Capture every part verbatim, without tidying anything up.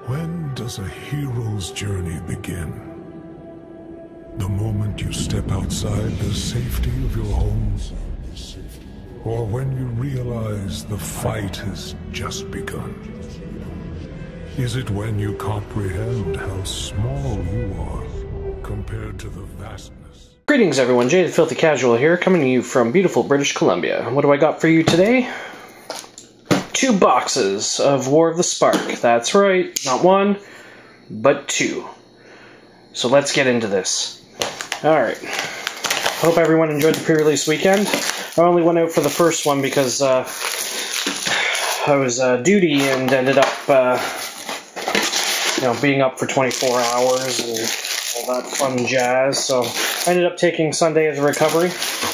When does a hero's journey begin? The moment you step outside the safety of your home? Or when you realize the fight has just begun? Is it when you comprehend how small you are compared to the vastness? Greetings everyone, Jaded Filthy Casual here, coming to you from beautiful British Columbia. What do I got for you today? Two boxes of War of the Spark. That's right, not one, but two. So let's get into this. Alright. Hope everyone enjoyed the pre-release weekend. I only went out for the first one because uh, I was uh, duty and ended up uh, you know, being up for twenty-four hours and all that fun jazz. So I ended up taking Sunday as a recovery,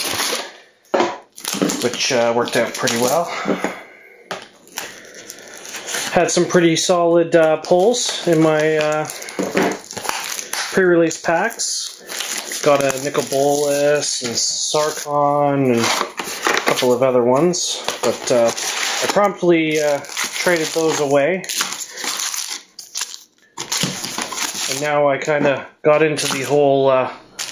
which uh, worked out pretty well. Had some pretty solid uh, pulls in my uh, pre-release packs. Got a Nicol Bolas and Sarkon and a couple of other ones, but uh, I promptly uh, traded those away. And now I kind of got into the whole uh,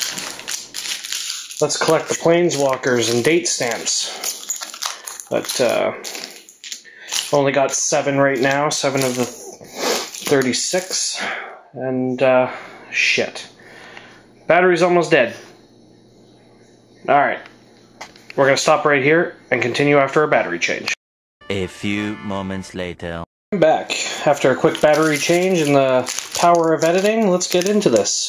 let's collect the Plansewalkers and date stamps. But uh, only got seven right now, seven of the thirty-six, and uh, shit. Battery's almost dead. Alright, we're going to stop right here and continue after a battery change. A few moments later. I'm back. After a quick battery change and the power of editing, let's get into this.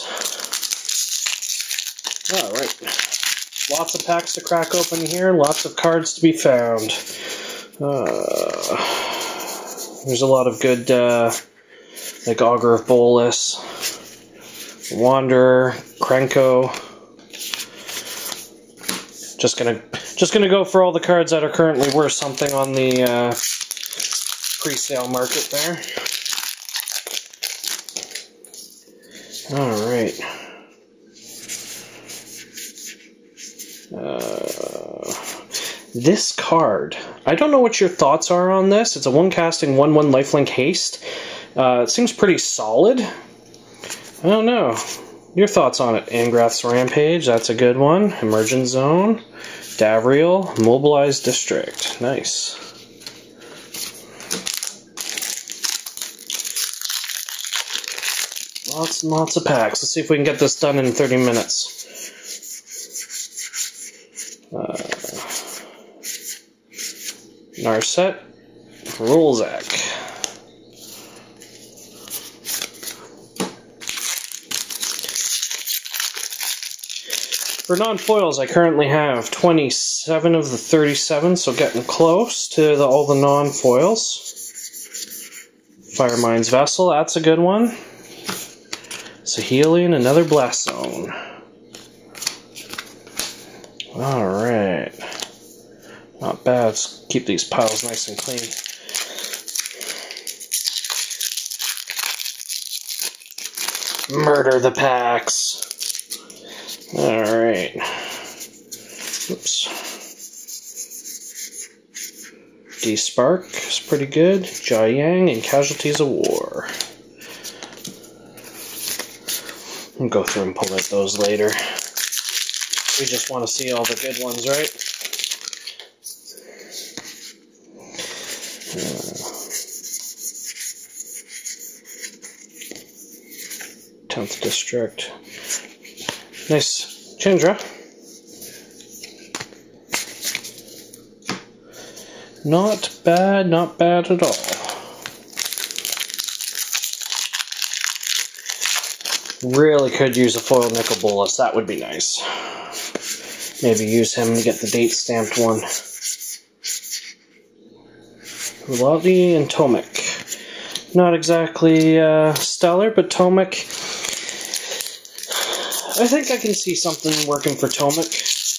Alright, lots of packs to crack open here, lots of cards to be found. Uh, there's a lot of good, uh, like Augur of Bolas, Wanderer, Krenko. Just gonna, just gonna go for all the cards that are currently worth something on the uh, pre-sale market there. All right. Uh, this card. I don't know what your thoughts are on this. It's a one casting, one one lifelink haste. Uh, it seems pretty solid. I don't know. Your thoughts on it? Angrath's Rampage, that's a good one. Emergent Zone. Davriel, Mobilized District. Nice. Lots and lots of packs. Let's see if we can get this done in thirty minutes. Uh, Narset, Rolzak. For non-foils, I currently have twenty-seven of the thirty-seven, so getting close to the, all the non-foils. Firemind's Vessel, that's a good one. Sahelian, another Blast Zone. Alright. Not bad. Let's keep these piles nice and clean. Murder the packs. Alright. Oops. D-Spark is pretty good. Jiayang and Casualties of War. I'll go through and pull out those later. We just want to see all the good ones, right? Uh, tenth District. Nice Chandra. Not bad, not bad at all. Really could use a foil Nicol Bolas, that would be nice. Maybe use him to get the date stamped one. Lottie and Tomek. Not exactly uh, stellar, but Tomek. I think I can see something working for Tomek.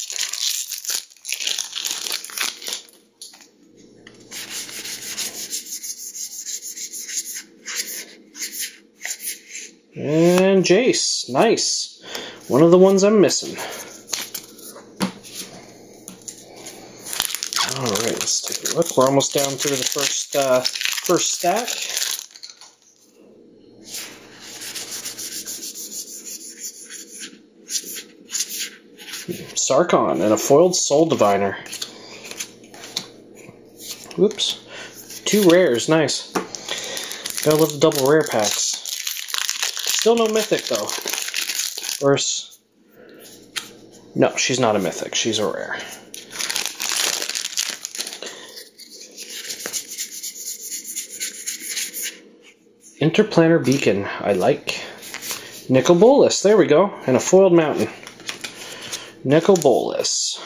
And Jace, nice. One of the ones I'm missing. Alright, let's take a look. We're almost down through the first uh, first stack. Sarkon, and a foiled Soul Diviner. Whoops. Two rares, nice. Gotta love the double rare packs. Still no mythic, though. Or s- no, she's not a mythic. She's a rare. Interplanar Beacon, I like. Nicol Bolas, there we go. And a foiled mountain. Nicol Bolas.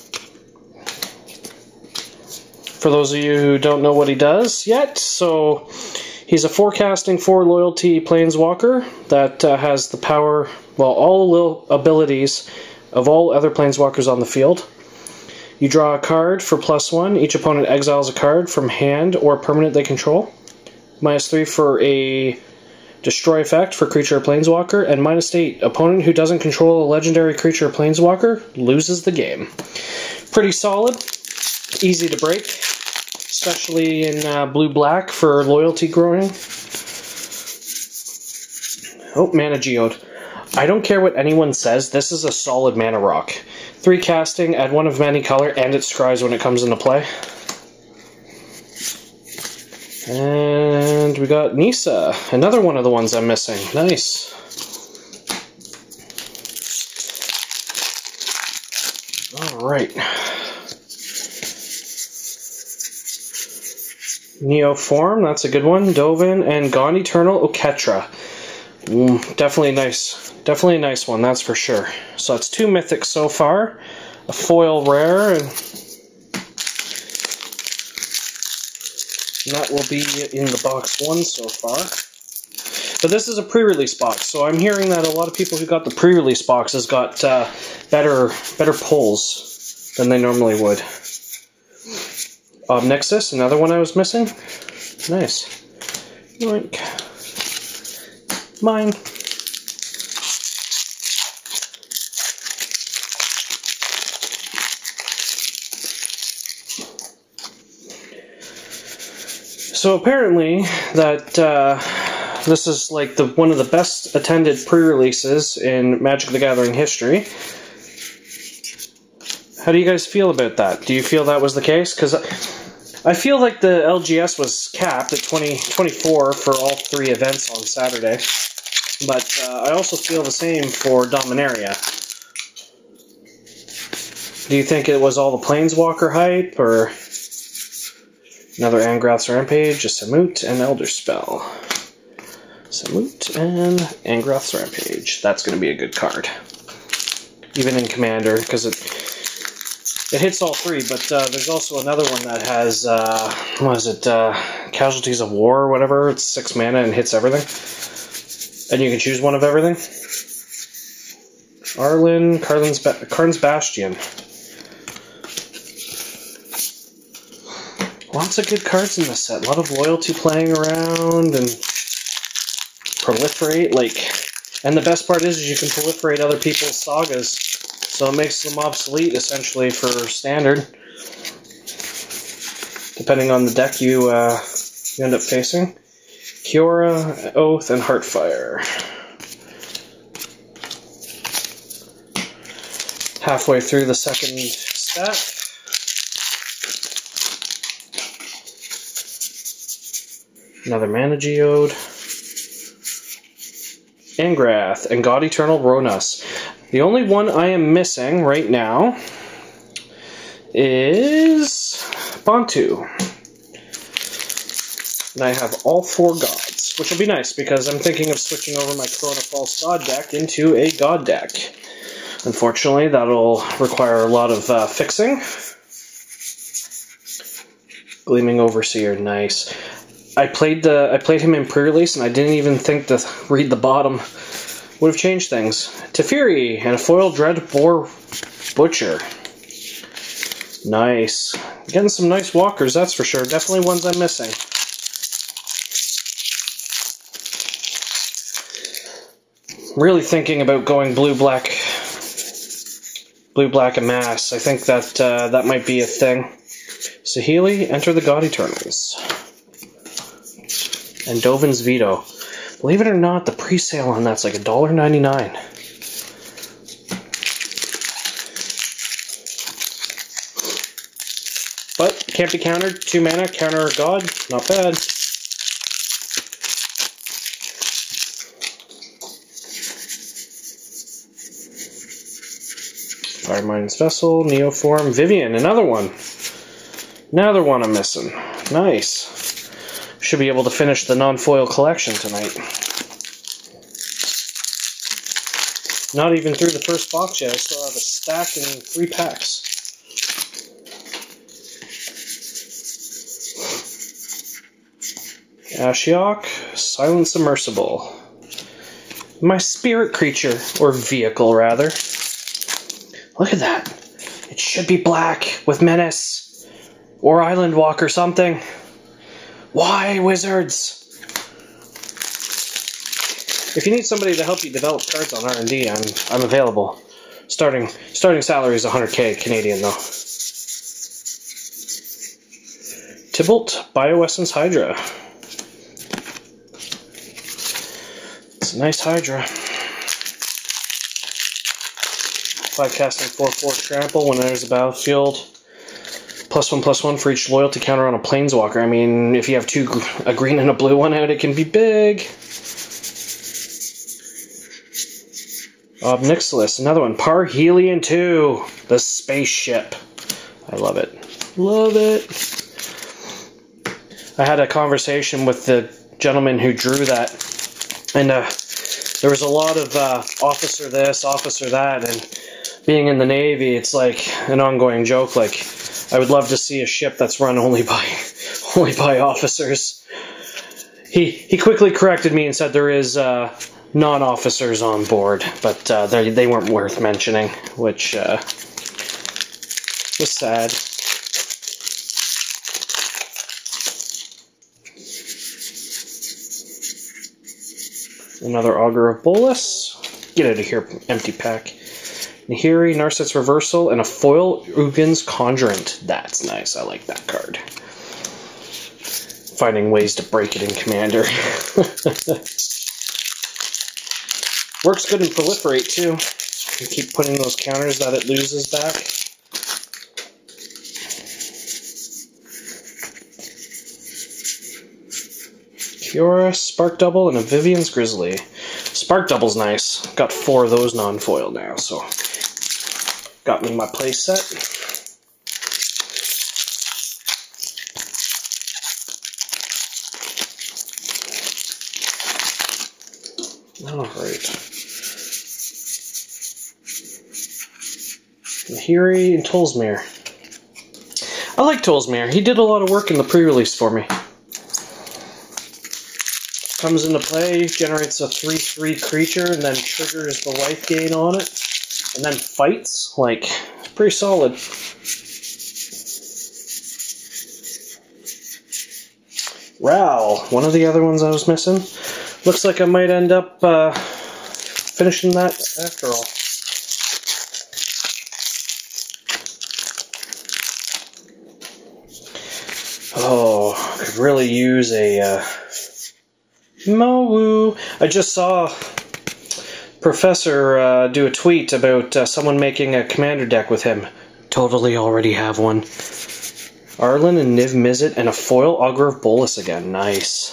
For those of you who don't know what he does yet, so he's a forecasting four loyalty planeswalker that uh, has the power, well, all abilities of all other planeswalkers on the field. You draw a card for plus one. Each opponent exiles a card from hand or permanent they control. Minus three for a destroy effect for creature or planeswalker, and minus eight. Opponent who doesn't control a legendary creature or planeswalker loses the game. Pretty solid, easy to break, especially in uh, blue-black for loyalty growing. Oh, Mana Geode. I don't care what anyone says, this is a solid mana rock. Three casting, add one of any color, and it scries when it comes into play. And we got Nissa, another one of the ones I'm missing. Nice. Alright. Neoform, that's a good one. Dovin and Gone Eternal Oketra. Mm, definitely nice. Definitely a nice one, that's for sure. So that's two mythics so far. A foil rare, and that will be in the box one so far. But this is a pre-release box, so I'm hearing that a lot of people who got the pre-release boxes got uh, better better pulls than they normally would. Um, Nexus, another one I was missing. Nice. Yoink. Mine. So apparently that uh, this is like the one of the best attended pre-releases in Magic the Gathering history. How do you guys feel about that? Do you feel that was the case? Because I feel like the L G S was capped at twenty twenty-four for all three events on Saturday. But uh, I also feel the same for Dominaria. Do you think it was all the Planeswalker hype, or another Angrath's Rampage, a Samut, and Elder Spell? Samut and Angrath's Rampage. That's going to be a good card. Even in Commander, because it it hits all three, but uh, there's also another one that has, uh, what is it, uh, Casualties of War or whatever. It's six mana and hits everything. And you can choose one of everything. Arlen, Karn's, ba Karn's Bastion. Lots of good cards in this set. A lot of loyalty playing around and proliferate. Like, and the best part is, is you can proliferate other people's sagas, so it makes them obsolete essentially for standard, depending on the deck you uh, you end up facing. Kiora, Oath, and Heartfire. Halfway through the second stack. Another Mana Geode. Angrath and God Eternal Ronas. The only one I am missing right now is Bantu. And I have all four gods, which will be nice because I'm thinking of switching over my Corona False God deck into a god deck. Unfortunately, that'll require a lot of uh, fixing. Gleaming Overseer, nice. I played the I played him in pre-release, and I didn't even think to read the bottom. Would have changed things. Teferi and a foil Dread Boar Butcher. Nice. Getting some nice walkers, that's for sure. Definitely ones I'm missing. Really thinking about going blue-black, blue-black Amass. I think that uh, that might be a thing. Saheeli, enter the God Eternals. And Dovin's Veto. Believe it or not, the pre-sale on that's like a dollar ninety-nine. Can't be countered. Two mana, counter a god. Not bad. Firemind's Vessel, Neoform, Vivian, another one. Another one I'm missing. Nice. Should be able to finish the non-foil collection tonight. Not even through the first box yet. I still have a stack and three packs. Ashiok, Silent Submersible. My spirit creature, or vehicle rather. Look at that. It should be black with Menace or Island Walk or something. Why, Wizards? If you need somebody to help you develop cards on R and D, I'm I'm available. Starting starting salary is one hundred K Canadian though. Tybalt, Bioessence Hydra. It's a nice Hydra. Five casting, four four trample when there's a battlefield. Plus one plus one for each loyalty counter on a Planeswalker. I mean, if you have two, a green and a blue one out, it can be big. Obnixilis, another one. Parhelion two, the spaceship. I love it. Love it. I had a conversation with the gentleman who drew that, and uh, there was a lot of uh, officer this, officer that, and being in the Navy, it's like an ongoing joke. Like, I would love to see a ship that's run only by only by officers. He he quickly corrected me and said there is uh, non-officers on board, but uh, they they weren't worth mentioning, which uh, was sad. Another Augur of Bolas. Get out of here, empty pack. Nahiri, Narset's Reversal, and a foil Ugin's Conjurant. That's nice. I like that card. Finding ways to break it in Commander. Works good in Proliferate, too. You keep putting those counters that it loses back. Kiora, Spark Double, and a Vivian's Grizzly. Spark Double's nice. Got four of those non-foil now, so got me my play set. Alright. Nahiri and Tolsmere. I like Tolsmere. He did a lot of work in the pre-release for me. Comes into play, generates a three three creature, and then triggers the life gain on it, and then fights. Like, it's pretty solid. Ral, one of the other ones I was missing. Looks like I might end up uh, finishing that after all. Oh, could really use a... Uh, Mo-woo. I just saw Professor uh, do a tweet about uh, someone making a commander deck with him. Totally already have one. Arlen and Niv Mizzet and a foil Augur of Bolas again. Nice.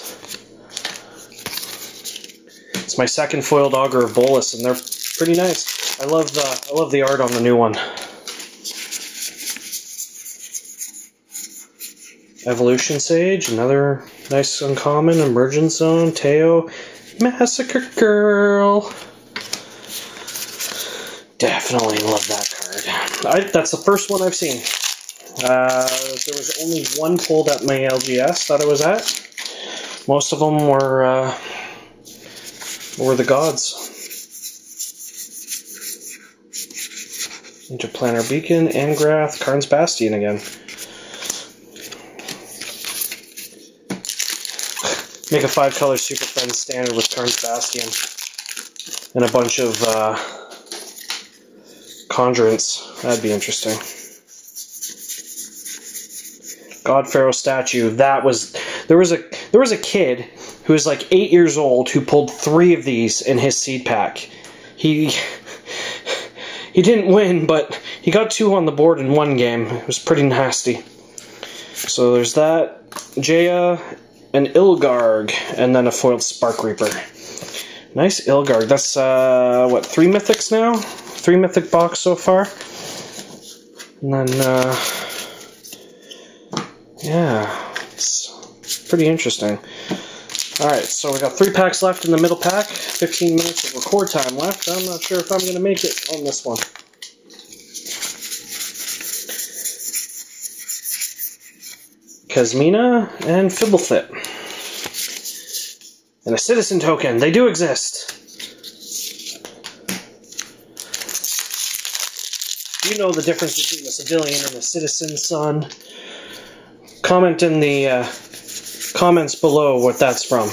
It's my second foiled Augur of Bolas, and they're pretty nice. I love the I love the art on the new one. Evolution Sage, another nice uncommon. Emergence Zone, Teo, Massacre Girl. Definitely love that card. I, that's the first one I've seen. Uh, there was only one pulled at my L G S that I was at. Most of them were uh, were the gods. Interplanar Beacon, Angrath, Karn's Bastion again. Make a five-color Super Friends standard with Karn's Bastion and a bunch of uh, Conjurants. That'd be interesting. God Pharaoh statue. That was there was a there was a kid who was like eight years old who pulled three of these in his seed pack. He he didn't win, but he got two on the board in one game. It was pretty nasty. So there's that, Jaya, an Ilgarg, and then a foiled Spark Reaper. Nice Ilgarg. That's, uh, what, three mythics now? Three mythic box so far. And then, uh, yeah, it's pretty interesting. Alright, so we got three packs left in the middle pack, fifteen minutes of record time left. I'm not sure if I'm going to make it on this one. Kasmina and Fibblethip. And a citizen token. They do exist. You know the difference between a civilian and a citizen, son. Comment in the uh, comments below what that's from.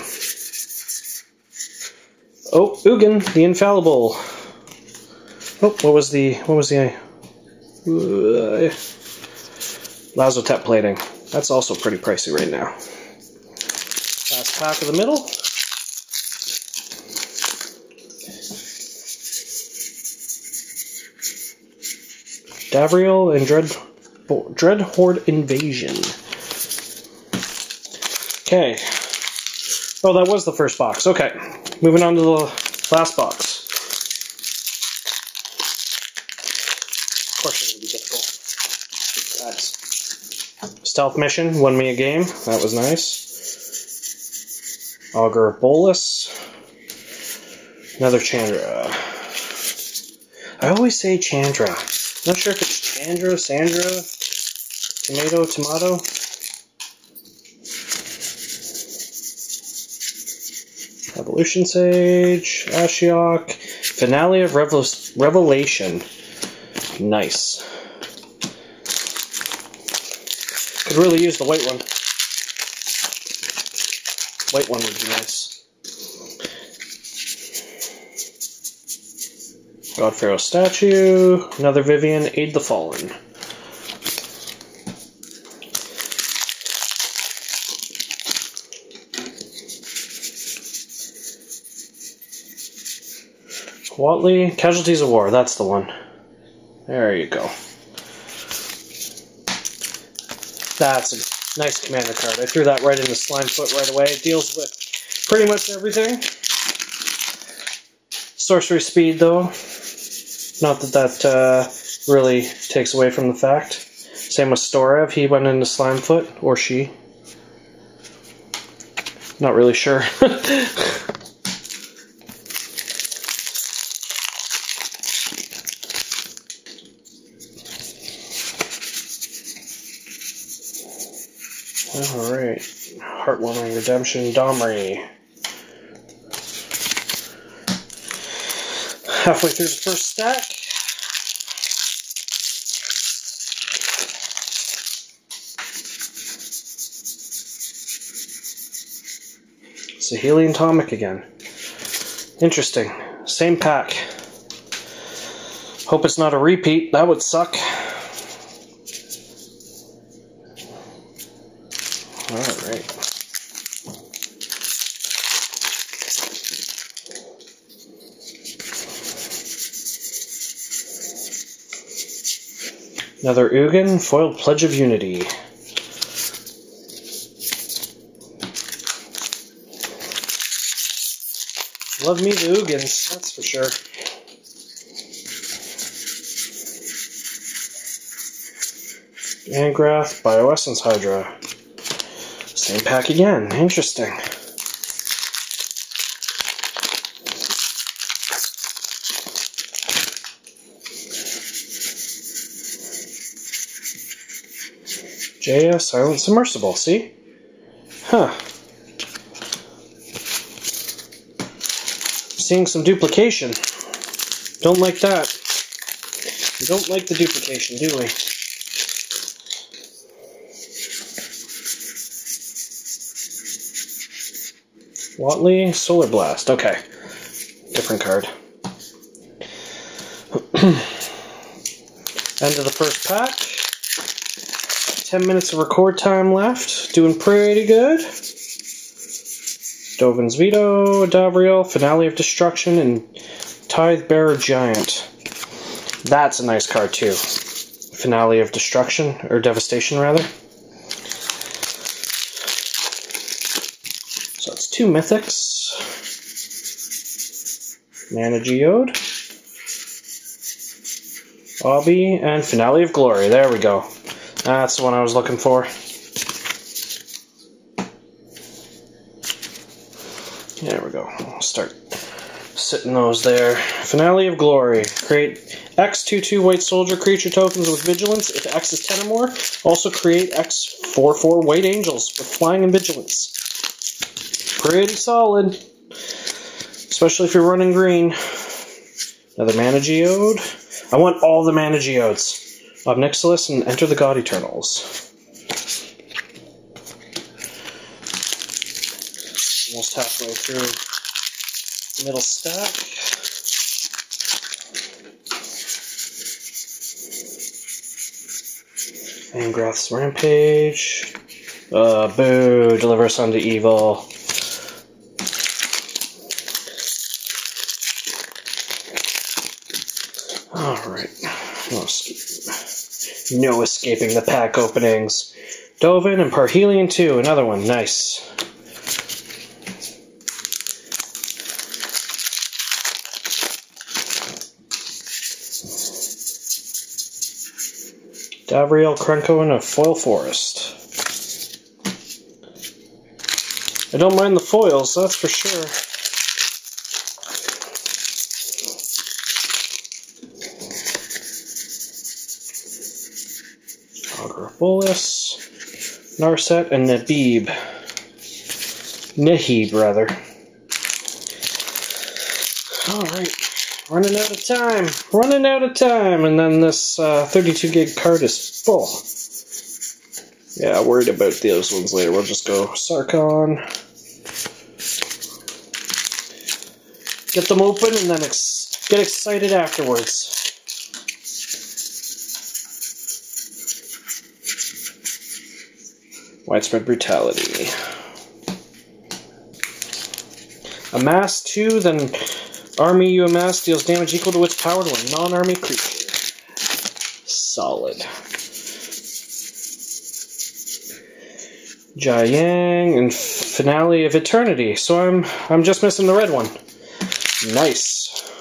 Oh, Ugin, the infallible. Oh, what was the what was the uh, Lazotep plating? That's also pretty pricey right now. Last pack of the middle. Davriel and Dread Dread Horde Invasion. Okay. Oh, that was the first box. Okay. Moving on to the last box. Of course it's going to be difficult. That's Stealth Mission won me a game. That was nice. Augur of Bolus. Another Chandra. I always say Chandra. Not sure if it's Chandra, Sandra, Tomato, Tomato. Evolution Sage, Ashiok, Finale of Revel Revelation. Nice. Could really use the white one. White one would be nice. God Pharaoh statue, another Vivian, Aid the Fallen. Watley, Casualties of War, that's the one. There you go. That's a nice commander card. I threw that right into Slimefoot right away. It deals with pretty much everything. Sorcery speed, though. Not that that uh, really takes away from the fact. Same with Storev. He went into Slimefoot, or she. Not really sure. Alright. Heartwarming Redemption, Domri. Halfway through the first stack. Sahelian Atomic again. Interesting. Same pack. Hope it's not a repeat. That would suck. Alright. Another Ugin, foiled Pledge of Unity. Love me the Ugins, that's for sure. Angrath, Bioessence Hydra. Same pack again, interesting. Jaya, Silent Submersible, see? Huh. Seeing some duplication. Don't like that. We don't like the duplication, do we? Watley, Solar Blast. Okay. Different card. End of the first pack. ten minutes of record time left. Doing pretty good. Dovin's Veto, Davriel, Finale of Destruction, and Tithe Bearer Giant. That's a nice card too. Finale of Destruction, or Devastation rather. two Mythics, Mana Geode, Obby, and Finale of Glory. There we go. That's the one I was looking for. There we go. I'll start sitting those there. Finale of Glory. Create X two two white soldier creature tokens with vigilance. If X is ten or more, also create X four four white angels with flying and vigilance. Pretty solid. Especially if you're running green. Another Mana Geode. I want all the Mana Geodes. Ob Nixilis and Enter the God Eternals. Almost halfway through the middle stack. Angrath's Rampage. Uh, boo, Deliver Us Unto Evil. Alright. No, escape. no escaping the pack openings. Dovin and Parhelion two, another one. Nice. Davriel, Krenko, and a Foil Forest. I don't mind the foils, that's for sure. Agrabolus, Narset, and Nabib. Nahib, rather. Alright. Running out of time. Running out of time. And then this uh, thirty-two gig card is full. Yeah, worried about those ones later. We'll just go Sarkon. Get them open and then ex get excited afterwards. Widespread Brutality. Amass two, then army you amass deals damage equal to its power to a non-army creature. Solid. Jiayang and Finale of Eternity. So I'm I'm just missing the red one. Nice.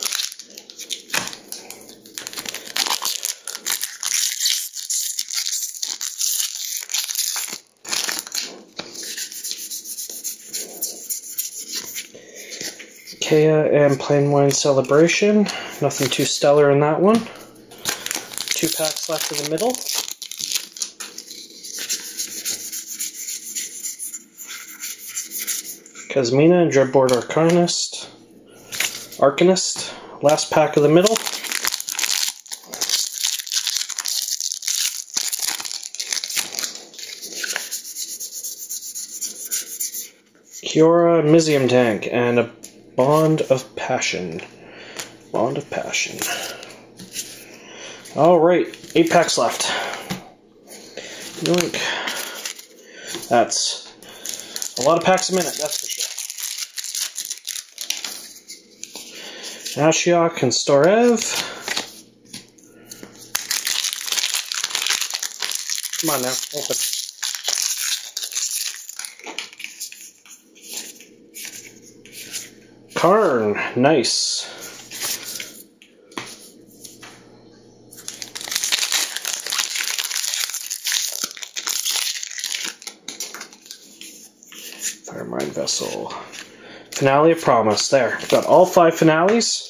Kea and Plain Wine Celebration. Nothing too stellar in that one. Two packs left in the middle. Kazmina and Dreadboard Arcanist. Arcanist. Last pack of the middle. Kiora, Mizium Tank, and a Bond of Passion. Bond of Passion. Alright, eight packs left. Yoink. That's a lot of packs a minute, that's for sure. Ashiok and Storev. Come on now, open. Karn, nice. Firemind Vessel. Finale of Promise. There. Got all five finales.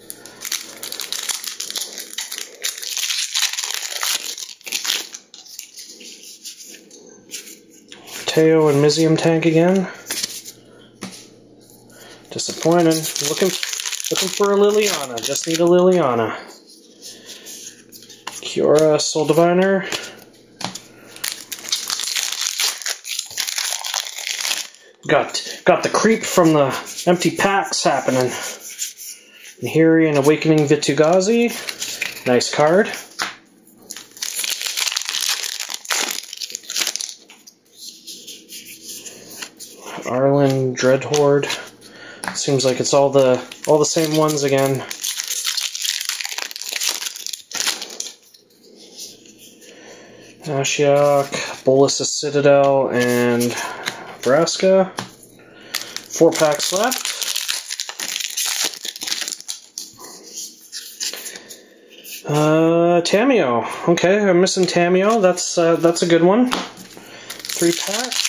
Teo and Mizium Tank again. Disappointed. Looking, looking for a Liliana. Just need a Liliana. Kiora, Soul Diviner. Got got the creep from the empty packs happening. Nahiri and Awakening Vitugazi. Nice card. Arlen Dreadhorde. Seems like it's all the all the same ones again. Ashiok, Bolas' Citadel, and Vraska. Four packs left. Uh, Tameo. Okay, I'm missing Tameo. That's uh, that's a good one. Three packs.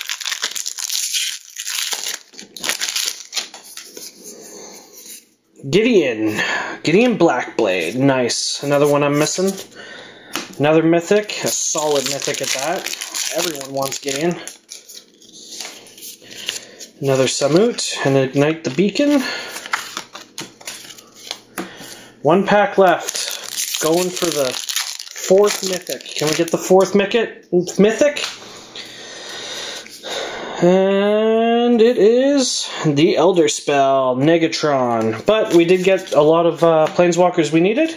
Gideon. Gideon Blackblade. Nice. Another one I'm missing. Another mythic. A solid mythic at that. Everyone wants Gideon. Another Samut. And Ignite the Beacon. One pack left. Going for the fourth mythic. Can we get the fourth mythic? Mythic? And it is the Elder Spell, Negatron. But we did get a lot of uh, Planeswalkers we needed.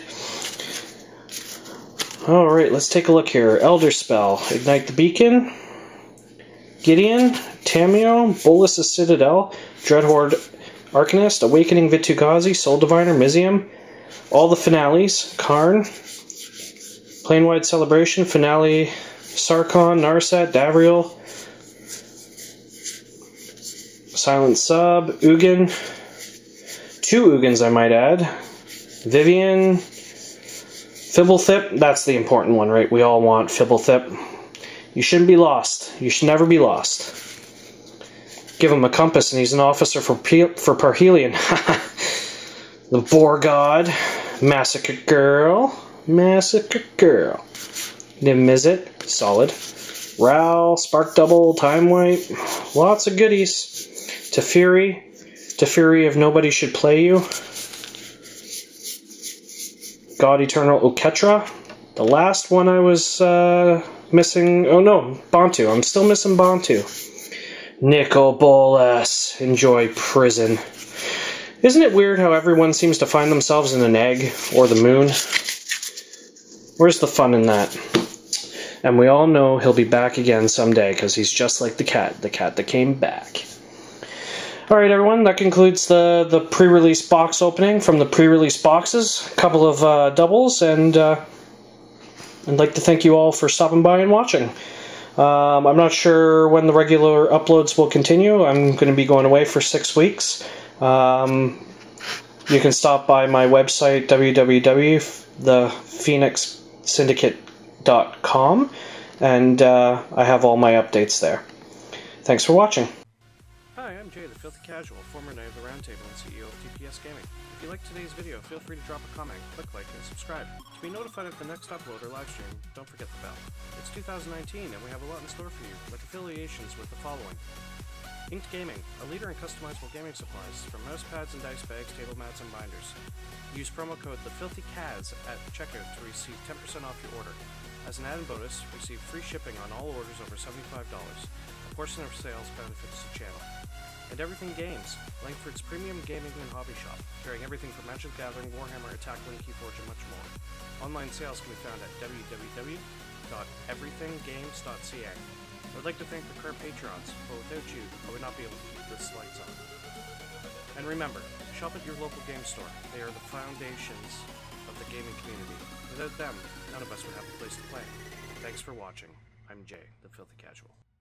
Alright, let's take a look here. Elder Spell, Ignite the Beacon, Gideon, Tameo, Bolus of Citadel, Dreadhorde Arcanist, Awakening Vitugazi, Soul Diviner, Mizium, all the finales, Karn, Planewide Celebration, Finale, Sarkon, Narset, Davriel, Silent Sub, Ugin, two Ugins I might add, Vivian, Fibblethip, that's the important one, right? We all want Fibblethip. You shouldn't be lost. You should never be lost. Give him a compass and he's an officer for P for Parhelion. The Boar God, Massacre Girl, Massacre Girl. Nimizit, solid. Ral, Spark Double, Time Wipe, lots of goodies. Teferi, Teferi if nobody should play you. God Eternal Oketra. The last one I was uh, missing, oh no, Bantu. I'm still missing Bantu. Nicol Bolas, enjoy prison. Isn't it weird how everyone seems to find themselves in an egg or the moon? Where's the fun in that? And we all know he'll be back again someday because he's just like the cat, the cat that came back. Alright everyone, that concludes the, the pre-release box opening from the pre-release boxes. A couple of uh, doubles, and uh, I'd like to thank you all for stopping by and watching. Um, I'm not sure when the regular uploads will continue. I'm going to be going away for six weeks. Um, you can stop by my website, w w w dot the phoenix syndicate dot com, and uh, I have all my updates there. Thanks for watching. Hi, I'm Jay, the Filthy Casual, former Knight of the Round Table and C E O of T P S Gaming. If you liked today's video, feel free to drop a comment, click like, and subscribe. To be notified of the next upload or live stream, don't forget the bell. It's two thousand nineteen, and we have a lot in store for you, like affiliations with the following. Inked Gaming, a leader in customizable gaming supplies, from mouse pads and dice bags, table mats, and binders. Use promo code TheFilthyCaz at checkout to receive ten percent off your order. As an added bonus, receive free shipping on all orders over seventy-five dollars. A portion of sales benefits the channel. And Everything Games, Langford's premium gaming and hobby shop, carrying everything from Magic the Gathering, Warhammer, Attack, Keyforge, and much more. Online sales can be found at w w w dot everything games dot c a. I would like to thank the current patrons, but without you, I would not be able to keep this lights on. And remember, shop at your local game store. They are the foundations of the gaming community. Without them, none of us would have a place to play. Thanks for watching. I'm Jay, the Filthy Casual.